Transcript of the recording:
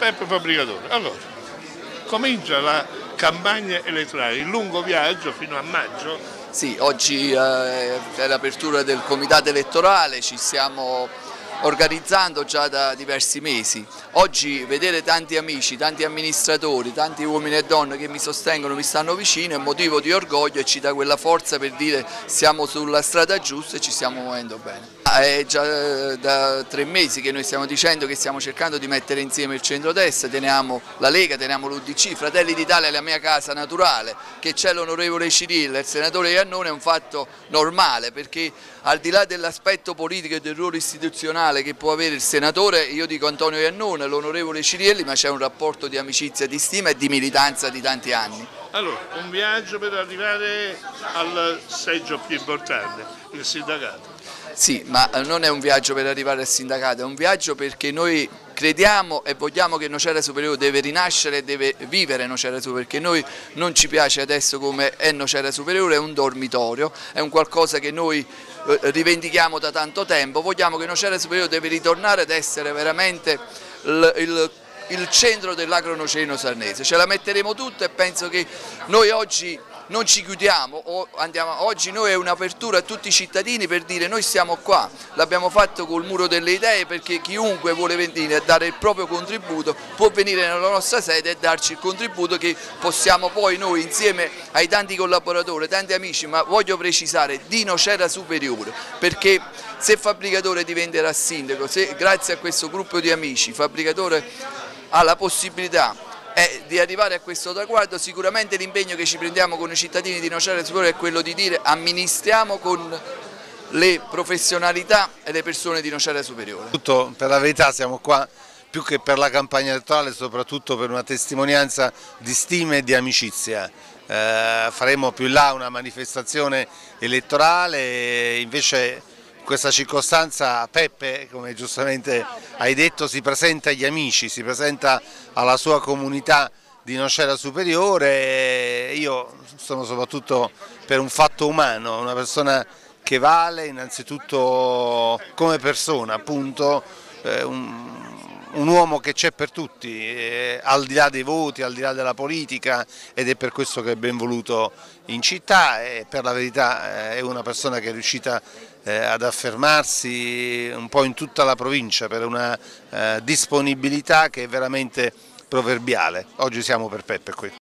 Peppe Fabbricatore. Allora, comincia la campagna elettorale, il lungo viaggio fino a maggio. Sì, oggi è l'apertura del comitato elettorale, ci stiamo organizzando già da diversi mesi. Oggi vedere tanti amici, tanti amministratori, tanti uomini e donne che mi sostengono, mi stanno vicino è motivo di orgoglio e ci dà quella forza per dire siamo sulla strada giusta e ci stiamo muovendo bene. È già da 3 mesi che noi stiamo dicendo che stiamo cercando di mettere insieme il centrodestra, teniamo la Lega, teniamo l'UDC, Fratelli d'Italia è la mia casa naturale, che c'è l'onorevole Cirillo, il senatore Iannone è un fatto normale perché al di là dell'aspetto politico e del ruolo istituzionale che può avere il senatore, io dico Antonio Iannone, l'onorevole Cirilli, ma c'è un rapporto di amicizia, di stima e di militanza di tanti anni. Allora, un viaggio per arrivare al seggio più importante, il sindacato. Sì, ma non è un viaggio per arrivare al sindacato, è un viaggio perché noi crediamo e vogliamo che Nocera Superiore deve rinascere e deve vivere Nocera Superiore, perché noi non ci piace adesso come è Nocera Superiore, è un dormitorio, è un qualcosa che noi rivendichiamo da tanto tempo, vogliamo che Nocera Superiore deve ritornare ad essere veramente il centro dell'agronoceno sarnese, ce la metteremo tutta e penso che noi oggi non ci chiudiamo, oggi noi è un'apertura a tutti i cittadini per dire noi siamo qua, l'abbiamo fatto col muro delle idee perché chiunque vuole venire a dare il proprio contributo può venire nella nostra sede e darci il contributo che possiamo poi noi insieme ai tanti collaboratori, tanti amici, ma voglio precisare di Nocera Superiore, perché se Fabbricatore diventerà sindaco, se grazie a questo gruppo di amici Fabbricatore ha la possibilità di arrivare a questo traguardo, sicuramente l'impegno che ci prendiamo con i cittadini di Nocera Superiore è quello di dire amministriamo con le professionalità e le persone di Nocera Superiore. Per la verità siamo qua più che per la campagna elettorale, soprattutto per una testimonianza di stima e di amicizia. Faremo più in là una manifestazione elettorale, invece in questa circostanza Peppe, come giustamente hai detto, si presenta agli amici, si presenta alla sua comunità di Nocera Superiore. Io sono soprattutto per un fatto umano, una persona che vale innanzitutto come persona, appunto, un uomo che c'è per tutti, al di là dei voti, al di là della politica, ed è per questo che è ben voluto in città e per la verità è una persona che è riuscita ad affermarsi un po' in tutta la provincia per una disponibilità che è veramente proverbiale. Oggi siamo per Peppe qui.